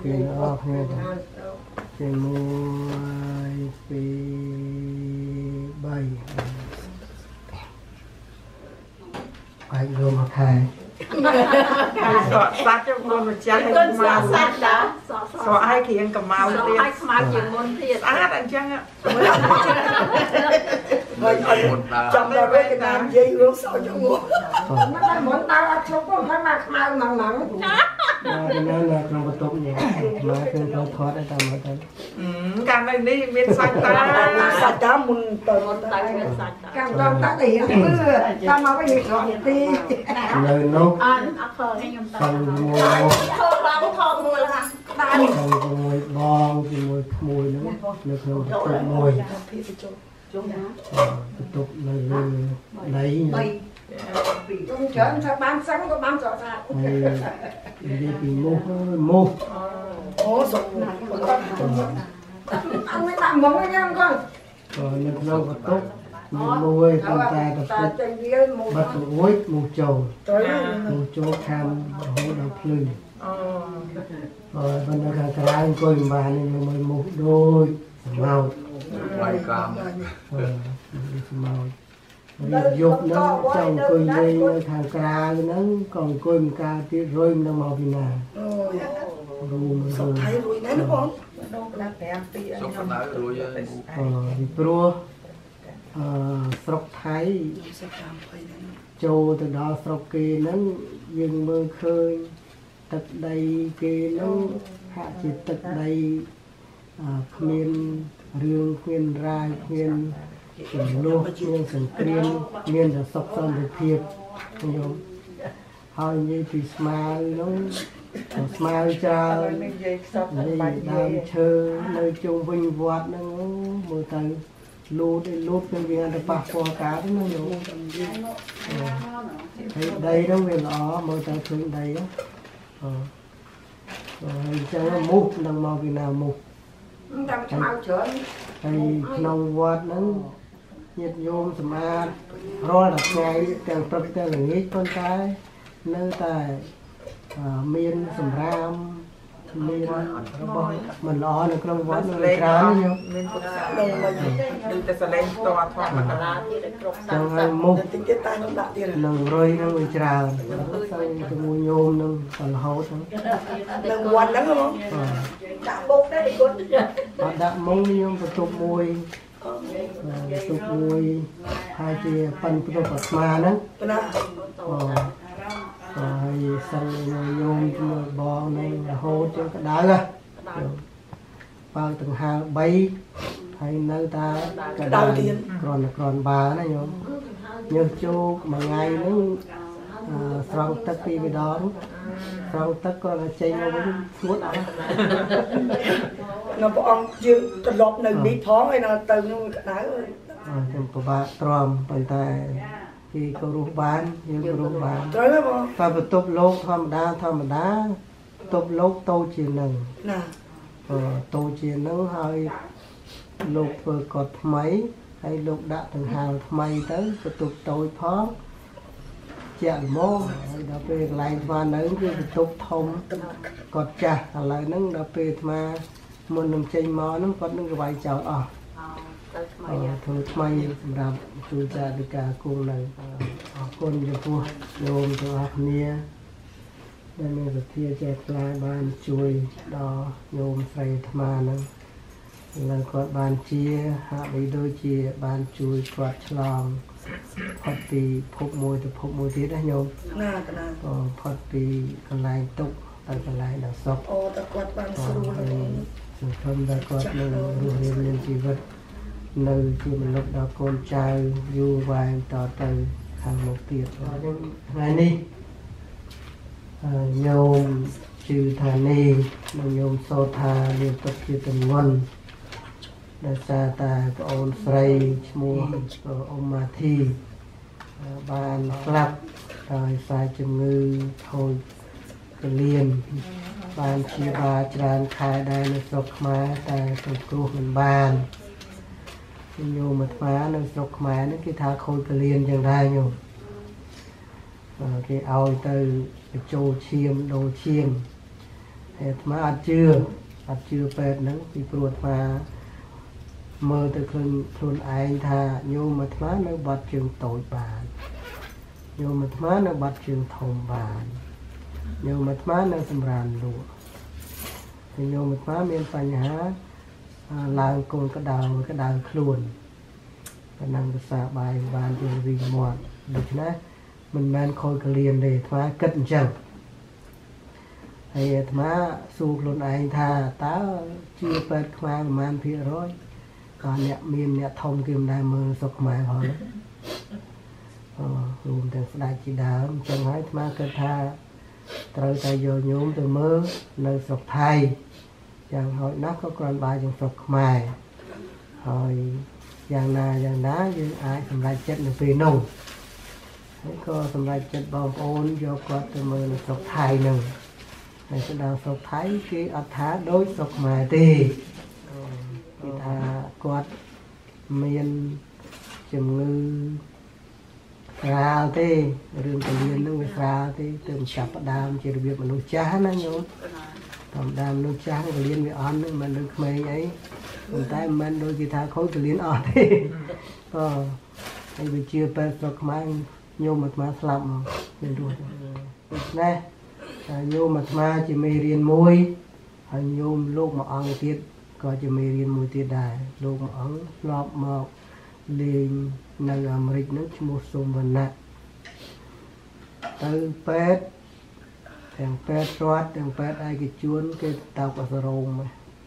tiền ốc nghe tiền mua vì bay anh luôn một thầy sọ sát cho con một chai mà sát đó sọ hai khiên cầm màu tiền hai màu chuyện môn thiệt sát anh chăng ạ trong đó với cái nam dây uống sọ cho ngủ nó muốn tao chụp con phải mặc màu nặng nên là trong cái tốt nhỉ mà cần thôi thoát để tao mà tao càng này đi miền sạch ta muốn tao càng trong ta thì tao mà cái gì rồi thì lời nốt cần mùi bong thì mùi nữa được hơn tốt mùi tục lấy không chở sao bán sáng có bán sọ ra đi tìm mua ăn mới tạm mong anh em con còn được lâu và tốt nuôi con ta tập bắt ối một chầu kham hỗ độc lưng rồi bên đó cả cái coi mà nên mới một đôi màu màu dục nó trong cười lên thằng cà nó còn cười một ca thì rồi nó màu vì nào thấy rồi đấy đúng không vì pro sọc thái châu từ đó sọc kia nó dừng mơ khơi tật đầy kia nó hạ chỉ tật đầy khuyên riêng khuyên rai khuyên sừng lô khuyên sừng kriên khuyên là sọc son được thiệp không hỏi như thì smile nó smile cha đi đam chơi nơi chung vinh vọt nó mưa tới lút cái việc là bạc qua cá nó nhiều đây đó về nó mưa tới thương đây á rồi cho nó múc đang màu vì nào múc hay nông vọt nó nhiệt nhôm sầm an rồi là ngày càng tập càng là nghĩ con cái nơi tại miền sầm ram miền mình lo được trong vót nó cá nhiều đừng ta sẽ lên to thoa mà trong hai mục nâng rơi nó người trà xong cái mùi nhôm nó còn hậu thôi nâng quần đó không đạm bột đấy họ đạm mông nhưng mà tụt mùi hai chia phân cái vật mà đó rồi xong nhôm bò này là hô trên cái đá ra vào từng hàng bay hay nơi ta cái đài còn bà này nhôm như châu mà ngày nó xong tất đi với đó xong tất coi là chơi nhau với suốt nó bọn chưa từ lọt nừng đi thoáng hay là từ cái đá rồi của bà tròn bởi tại thì có rùa bán nhưng có rùa bán và một tốp lốt thầm đá tốp lốt tô chiền nâng tô chiền nâng hơi lục vừa cọt mấy hay lục đã từng hàng mấy tới cái tốp tôi phó chạy mô đã về lại và nâng cái tốp thông cọt chả lại nâng đã về mà một nâng chênh mò nâng có nâng cái bài chào thôi may làm tôi ra được cả cùng này con cho vua nhôm cho hạt nia đây mình được thia chẹt lại bàn chuối đo nhôm xây thma nữa là có bàn chia hạ bị đôi chia bàn chuối quạt lòng phật tì phục môi tiết đấy nhôm phật tì còn lại tục còn lại là sọc thơm ra quạt nên luôn lên chi vật nơi khi mình lúc đó con trai du vàng tỏ từ hàng một tiệt ngày ni nhôm trừ thà ni nhôm so tha liên tục chia từng nguồn để xa ta có ôn srei mua ông mà thi bàn lặp rồi sai chừng ngư thôi cái liền bàn chia ba tràn khai đây nó sọc má ta trong cua mình bàn nhiều mật phá nó sọc má nó cái thả khôi cái liền chẳng ra nhiều cái ao từ châu chiêm đồ chiêm អាត្មាអត់ជឿពេទ្យហ្នឹងពីព្រោះអាត្មាមើលទៅខ្លួនឯងថាញោមអាត្មានៅបាត់ជើងតូចបានញោមអាត្មានៅបាត់ជើងធំបានញោមអាត្មានៅសម្រានលក់ហើយញោមអាត្មាមានបញ្ហាឡើងកូនក្តៅខ្លួនប៉ុណ្ណឹងភាសាបាយបានជារីកមាត់ដូច្នេះមិនមែនខូចកលៀនទេអាត្មាគិតអញ្ចឹងហើយអាត្មាសួរខ្លួនឯងថាតើជឿពេទ្យខ្មែរប្រមាណភាគរយក៏អ្នកធំគេមិនដែលមើលសុខខ្មែរផងរួមទាំងស្ដេចជាដើមអញ្ចឹងហើយអាត្មាគិតថាត្រូវតែយកញោមទៅមើលនៅស្រុកថៃយ៉ាងហោចណាស់ក៏គ្រាន់បើជាងស្រុកខ្មែរហើយយ៉ាងណាយើងអាចសម្រេចចិត្តនៅពេលនោះហើយក៏សម្រេចចិត្តបងប្អូនយកគាត់ទៅមើលនៅស្រុកថៃនឹងហើយទៅដល់ស្រុកថៃគេអត់ថាដូចស្រុកខ្មែរទេគេថាគាត់មានជំងឺស្រាលទេរឿងកលៀននឹងវាស្រាលទេទើបចាប់ផ្ដើមជារបៀបមនុស្សចាស់ណាញោមធម្មតាមនុស្សចាស់កលៀនវាអន់នឹងមិនដូចក្មេងអីប៉ុន្តែមិនមែនដូចគេថាខូចកលៀនអត់ទេហើយវាជាពេទ្យស្រុកខ្មែរញោមអាត្មាស្លាប់មកមានរស់ដូច្នេះញោមអាត្មាជាមេរៀនមួយហើយញោមលោកមួយអង្គទៀតក៏ជាមេរៀនមួយទៀតដែរលោកមួយអង្គធ្លាប់មកលេងនៅអាមេរិកនោះឈ្មោះសុំវណ្ណៈទៅពេទ្យទាំងពេទ្យរដ្ឋទាំងពេទ្យឯកជនគេតើក៏សរោម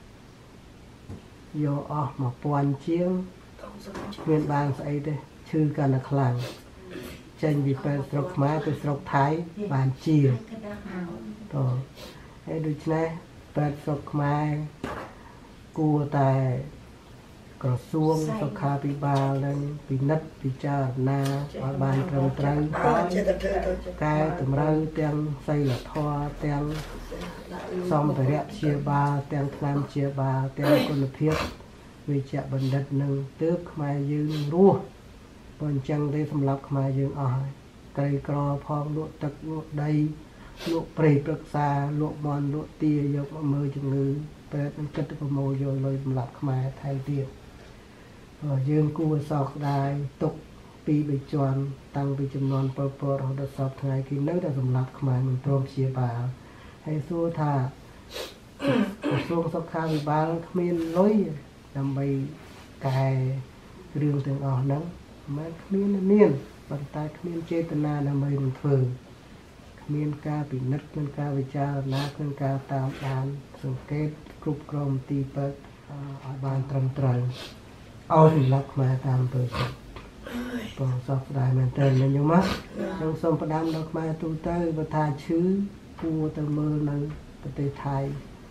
យកអស់1000ជាងមានបានស្អីទេឈឺកាន់តែខ្លាំងចេញពីពេទ្យស្រុកខ្មែរទៅស្រុកថៃបានជាតោះហើយដូច្នេះពេទ្យស្រុកខ្មែរគួរតែក្រសួងសុខាភិបាលនឹងពិនិត្យពិចារណាឲ្យបានត្រឹមត្រូវកែតម្រូវទាំងសីលធម៌ទាំងសម្ភារៈព្យាបាលទាំងថ្នាំព្យាបាលទាំងគុណភាពវិជ្ជបណ្ឌិតនឹងទើបខ្មែរយើងរស់បើអញ្ចឹងទេសម្រាប់ខ្មែរយើងអស់ហើយក្រីក្រផងលក់ទឹកលក់ដីលក់ព្រៃប្រឹក្សាលក់មន់លក់ទាយកមកមើលជំងឺពេទ្យនឹងគិតទៅប្រមូលយកលុយសម្រាប់ខ្មែរថៃទៀតយើងគួរសោកស្ដាយទុក2-3ជាន់តាំងពីចំនួនពលពតរហូតដល់សពថ្ងៃគេនៅតែសម្រាប់ខ្មែរមិនព្រមព្យាបាលហើយសួរថាក្រសួងសុខាភិបាលគ្មានលុយដើម្បីកែរឿងទាំងអស់ហ្នឹងមិនគ្មានប៉ុន្តែគ្មានចេតនាដើម្បីនឹងធ្វើគ្មានការពិនិត្យគ្មានការវិចារណាគ្មានការតាមដានសង្កេតគ្រប់គ្រងទីពេទ្យឲ្យបានត្រឹមត្រូវឲ្យសម្រាប់ខ្មែរតាមពើចិត្តបងសោកស្ដាយមែនតើញោមមកខ្ញុំសូមផ្ដាំដល់ខ្មែរទូទៅបើថាឈឺគួរទៅមើលនៅប្រទេសថៃ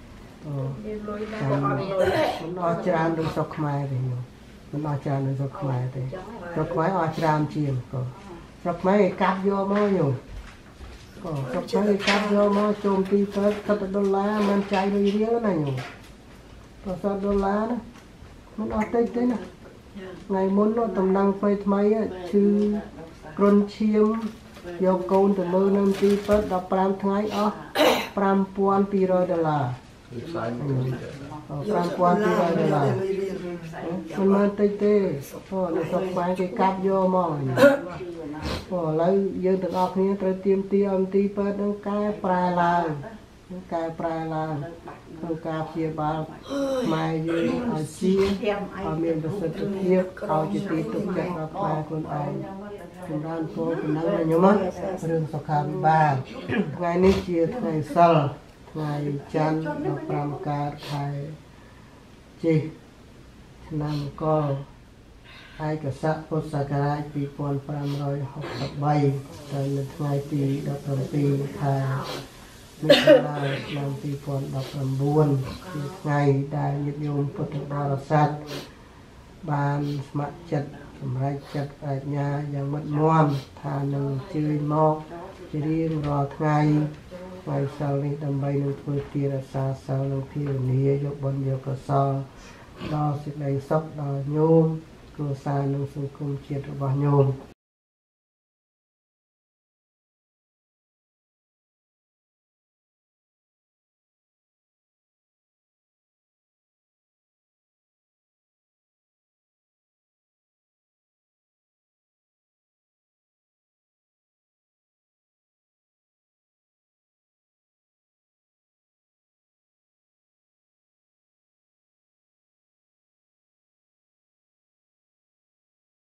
មិនអស់ច្រើនដូចស្រុកខ្មែរទេញោមមិនអស់ច្រើនដូចស្រុកខ្មែរទេស្រុកខ្មែរអស់ច្រើនជាងក៏ស្រុកខ្មែរគេកាប់យកមកញោមក៏ស្រុកខ្មែរគេកាប់យកមកជុំទីពេទ្យ$10មិនចាយលុយរៀលណាញោមក៏$10ណាមិនអត់តិចទេណាថ្ងៃមុននោះតំណែងថ្មីឈឺគ្រុនឈាមយកកូនទៅមើលនៅទីពេទ្យ15ថ្ងៃអស់$5200មិនមែនតិចទេព្រោះនៅស្រុកខ្មែរគេកាប់យកមកព្រោះឥឡូវយើងទាំងអស់គ្នាត្រូវទៀមទាឲ្យទីពេទ្យនឹងកែប្រែឡើងក្នុងការព្យាបាលខ្មែរយើងឲ្យជាឲ្យមានប្រសិទ្ធភាពឲ្យជាទីទុកចិត្តរបស់ខ្មែរខ្លួនឯងសម្រាប់ពលប៉ុណ្ណឹងញោមរឿងសុខាភិបាលថ្ងៃនេះជាថ្ងៃសិលថ្ងៃច័ន្ទ15កើតខែចេសឆ្នាំកុរឯកស័កពុទ្ធសករាជ2563ហើយនៅថ្ងៃទី17ខែមិថុនាឆ្នាំ2019ជាថ្ងៃដែលញាតិញោមពុទ្ធបរិស័ទបានស្ម័គ្រចិត្តសម្រេចចិត្តបញ្ញាយ៉ាងមុតមាំថានឹងជឿមកជារៀងរាល់ថ្ងៃសិលនេះដើម្បីនឹងធ្វើទានរក្សាសិលនិងភាវនាយកបុណ្យយកកុសលដល់សេចក្តីសុខដល់ញោមគ្រួសារនិងសង្គមជាតិរបស់ញោម